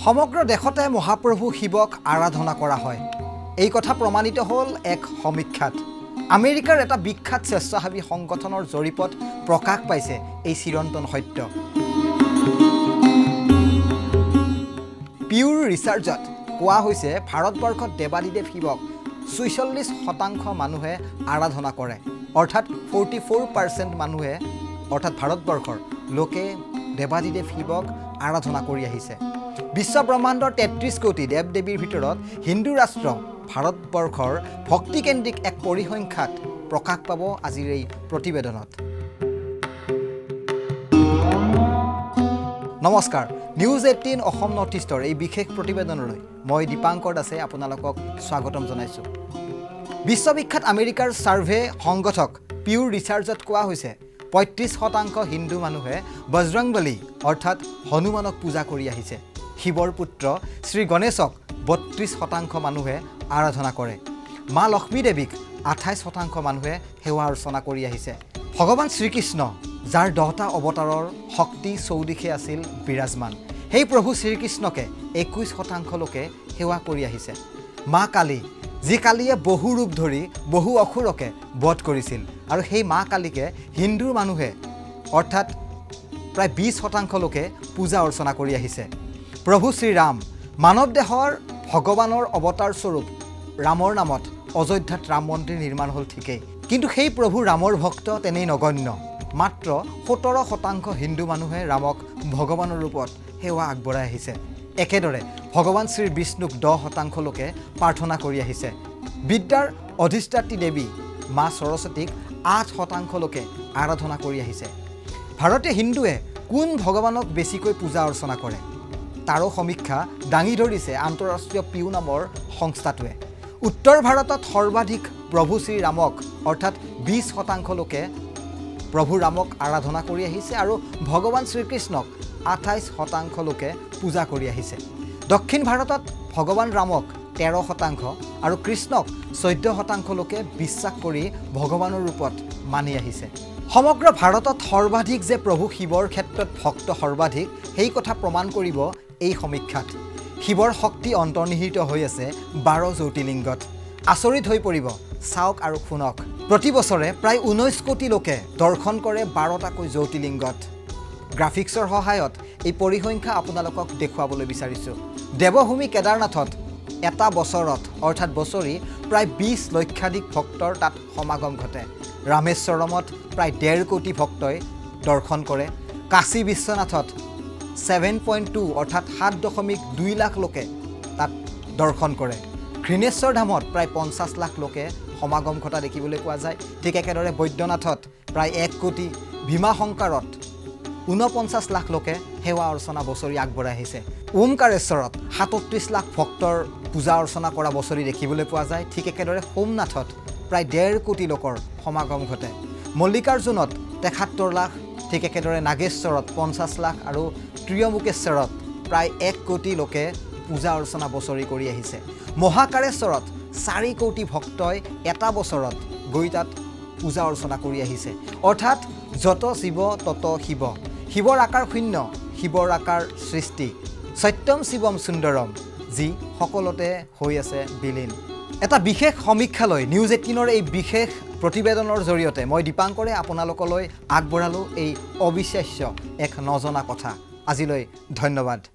সমগ্ৰ দেশতে মহাপ্ৰভু শিৱক আৰাধনা কৰা হয়। এই কথা প্ৰমাণিত হ'ল এক সমীক্ষাত। আমেৰিকাৰ এটা বিখ্যাত স্বেচ্ছাসেৱী সংগঠনৰ জৰীপত প্ৰকাশ পাইছে এই চিৰন্তন সত্য। পিউৰ ৰিচাৰ্চত কোৱা হৈছে ভাৰতবৰ্ষত দেৱাদিদেৱ শিৱক ৪৬% মানুহে আৰাধনা কৰে, অৰ্থাৎ 44% মানুহে অৰ্থাৎ ভাৰতবৰ্ষৰ লোকে দেৱাদিদেৱ শিৱক আৰাধনা কৰি আহিছে। বিশ্ব ব্ৰহ্মাণ্ডৰ ৩৩ কোটি দেৱ দেৱীৰ ভিতৰত হিন্দু ৰাষ্ট্ৰ ভাৰতবৰ্ষৰ ভক্তিকেন্দ্ৰিক এক পৰিসংখ্যাত প্ৰকাশ পাব আজিৰ এই প্ৰতিবেদনত। নমস্কাৰ, News18 অসম নৰ্থ ইষ্টৰ এই বিশেষ প্ৰতিবেদনলৈ মই দীপাংকৰ দাসে আপোনালোকক স্বাগতম জনাইছোঁ। বিশ্ববিখ্যাত আমেৰিকাৰ ছাৰ্ভে সংগঠক পিউৰ ৰিচাৰ্চত কোৱা হৈছে ৩৫% হিন্দু মানুহে বজৰংবলী অৰ্থাৎ হনুমানক পূজা কৰি আহিছে। শিৱৰ পুত্ৰ শ্ৰী গণেশক ৩২% মানুহে আৰাধনা কৰে। মা লক্ষ্মী দেৱীক ২৮% মানুহে সেৱা অৰ্চনা কৰি আহিছে। ভগৱান শ্ৰীকৃষ্ণ যাৰ 10টা অৱতাৰৰ শক্তি চৌদিশে আছিল বিৰাজমান, সেই প্ৰভু শ্ৰীকৃষ্ণকে 21% লোকে সেৱা কৰি আহিছে। মা কালী, যি কালীয়ে বহু ৰূপ ধৰি বহু অসুৰকে বধ কৰিছিল, আৰু সেই মা কালীকে হিন্দুৰ মানুহে অৰ্থাৎ প্ৰায় 20% লোকে পূজা অৰ্চনা কৰি আহিছে। প্ৰভু শ্ৰীৰাম মানৱ দেহৰ ভগৱানৰ অৱতাৰ স্বৰূপ ৰামৰ নামত অযোধ্যাত ৰাম মন্দিৰ নিৰ্মাণ হ'ল ঠিকেই, কিন্তু সেই প্ৰভু ৰামৰ ভক্ত তেনেই নগণ্য। মাত্ৰ 17% হিন্দু মানুহে ৰামক ভগৱানৰ ৰূপত সেৱা আগবঢ়াই আহিছে। একেদৰে ভগৱান শ্ৰী বিষ্ণুক 10% লোকে প্ৰাৰ্থনা কৰি আহিছে। বিদ্যাৰ অধিষ্ঠাত্ৰী দেৱী মা সৰস্বতীক 8% লোকে আৰাধনা কৰি আহিছে। ভাৰতীয় হিন্দুৱে কোন ভগৱানক বেছিকৈ পূজা অৰ্চনা কৰে তাৰো সমীক্ষা দাঙি ধৰিছে আন্তঃৰাষ্ট্ৰীয় পিউ নামৰ সংস্থাটোৱে। উত্তৰ ভাৰতত সৰ্বাধিক প্ৰভু শ্ৰীৰামক অৰ্থাৎ 20% লোকে প্ৰভু ৰামক আৰাধনা কৰি আহিছে, আৰু ভগৱান শ্ৰীকৃষ্ণক 28% লোকে পূজা কৰি আহিছে। দক্ষিণ ভাৰতত ভগৱান ৰামক 13% আৰু কৃষ্ণক 14% লোকে বিশ্বাস কৰি ভগৱানৰ ৰূপত মানি আহিছে। সমগ্ৰ ভাৰতত সৰ্বাধিক যে প্ৰভু শিৱৰ ক্ষেত্ৰত ভক্ত সৰ্বাধিক, সেই কথা প্ৰমাণ কৰিব এই সমীক্ষাত। শিৱৰ শক্তি অন্তৰ্নিহিত হৈ আছে 12 জ্যোতিৰ্লিংগত। আচৰিত হৈ পৰিব, চাওক আৰু শুনক। প্ৰতি বছৰে প্ৰায় 19 কোটি লোকে দৰ্শন কৰে 12টাকৈ জ্যোতিৰ্লিংগত। গ্ৰাফিক্সৰ সহায়ত এই পৰিসংখ্যা আপোনালোকক দেখুৱাবলৈ বিচাৰিছোঁ। দেৱভূমি কেদাৰনাথত এটা বছৰত অৰ্থাৎ বছৰি প্ৰায় 20 লক্ষাধিক ভক্তৰ তাত সমাগম ঘটে। ৰামেশ্বৰমত প্ৰায় 1.5 কোটি ভক্তই দৰ্শন কৰে। কাশী বিশ্বনাথত 7.2 অৰ্থাৎ 7.2 লাখ লোকে তাত দৰ্শন কৰে। ঘৃণেশ্বৰ ধামত প্ৰায় 50 লাখ লোকে সমাগম ঘটা দেখিবলৈ পোৱা যায়। ঠিক একেদৰে বৈদ্যনাথত প্ৰায় 1 কোটি, ভীমাশংকাৰত 49 লাখ লোকে সেৱা অৰ্চনা বছৰি আগবঢ়াই আহিছে। ওমকাৰেশ্বৰত 37 লাখ ভক্তৰ পূজা অৰ্চনা কৰা বছৰি দেখিবলৈ পোৱা যায়। ঠিক একেদৰে সোমনাথত প্ৰায় 1.5 কোটি লোকৰ সমাগম ঘটে। মল্লিকাৰ্জুনত 73 লাখ, ঠিক একেদৰে নাগেশ্বৰত 50 লাখ আৰু ত্ৰিয়মুকেশ্বৰত প্ৰায় 1 কোটি লোকে পূজা অৰ্চনা বছৰি কৰি আহিছে। মহাকাৰেশ্বৰত 4 কোটি ভক্তই এটা বছৰত গৈ তাত পূজা অৰ্চনা কৰি আহিছে। অৰ্থাৎ যত শিৱ তত শিৱ, শিৱৰ আকাৰ শূন্য, শিৱৰ আকাৰ সৃষ্টি, সত্যম শিৱম সুন্দৰম, যি সকলোতে হৈ আছে বিলীন। এটা বিশেষ সমীক্ষালৈ News18ৰ এই বিশেষ প্ৰতিবেদনৰ জৰিয়তে মই দীপাংকৰে আপোনালোকলৈ আগবঢ়ালোঁ এই অবিশ্বাস্য এক নজনা কথা। আজিলৈ ধন্যবাদ।